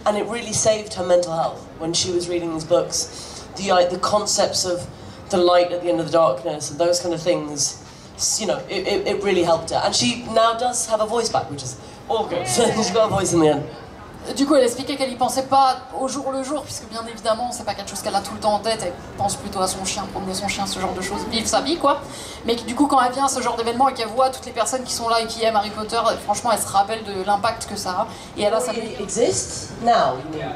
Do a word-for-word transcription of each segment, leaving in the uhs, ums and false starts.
and it really saved her mental health when she was reading these books. The uh, the concepts of the light at the end of the darkness and those kind of things, you know, it, it, it really helped her. And she now does have a voice back, which is all good. She's got a voice in the end. Du coup, elle expliquait qu'elle y pensait pas au jour le jour, puisque bien évidemment, c'est pas quelque chose qu'elle a tout le temps en tête. Elle pense plutôt à son chien, promener son chien, ce genre de choses, vivre sa vie, quoi. Mais du coup, quand elle vient à ce genre d'événement et qu'elle voit toutes les personnes qui sont là et qui aiment Harry Potter, franchement, elle se rappelle de l'impact que ça a. Et elle a sa. It exists now.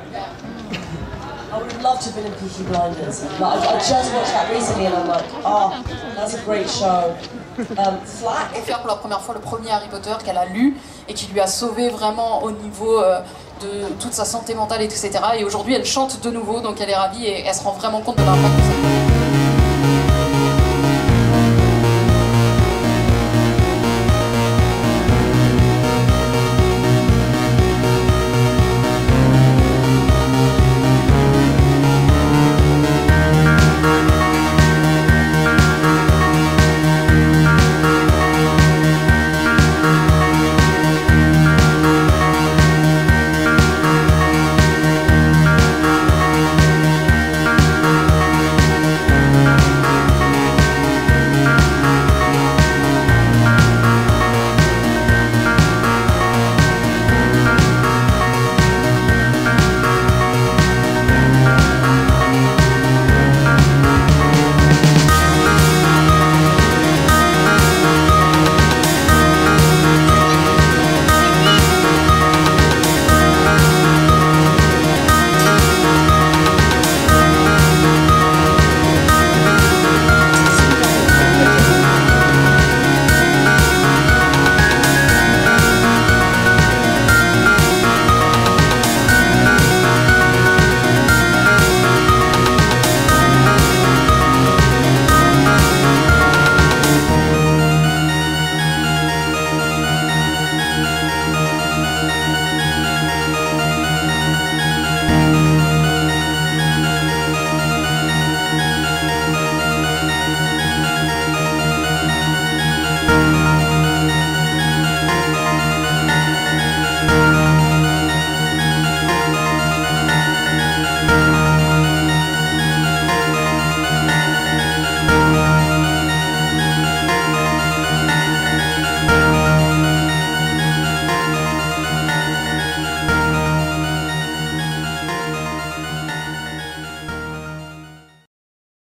I would love to have been in Peaky Blinders. Like, I, I just watched that recently and I'm like, oh, that's a great show. Um, Flack. Faire pour la première fois le premier Harry Potter qu'elle a lu et qui lui a sauvé vraiment au niveau euh, de toute sa santé mentale et et cetera. Et aujourd'hui, elle chante de nouveau, donc elle est ravie et elle se rend vraiment compte de l'impact que ça a.